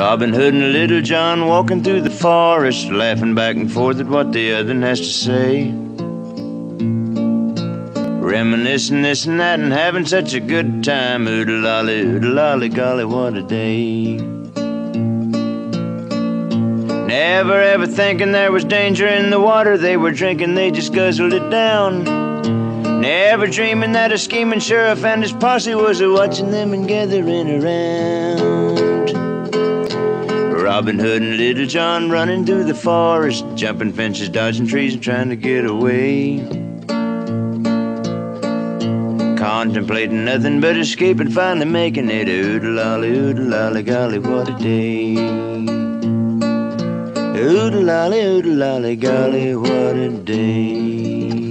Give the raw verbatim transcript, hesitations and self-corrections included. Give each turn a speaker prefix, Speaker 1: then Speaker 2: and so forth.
Speaker 1: Robin Hood and Little John walking through the forest, laughing back and forth at what the other has to say. Reminiscing this and that and having such a good time. Oodle-lolly, oodle-lolly, golly, what a day. Never ever thinking there was danger in the water they were drinking, they just guzzled it down. Never dreaming that a scheming sheriff and his posse was a-watching them and gathering around. Robin Hood and Little John running through the forest, jumping fences, dodging trees and trying to get away. Contemplating nothing but escaping, finally making it. Oodle-lolly, oodle-lolly, golly, what a day. Oodle-lolly, oodle-lolly, golly, what a day.